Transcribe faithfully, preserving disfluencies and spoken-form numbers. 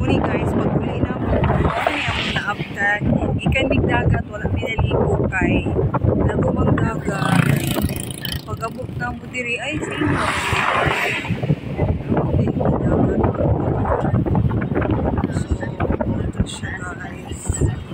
Muni guys, pag-uli na mo, ano yung naabtan, ikan big dagat, wala pinaligo kay nagumang dagat. Pag-abot na mo diri, ay sino na pinaligo dagat. So, ito siya guys.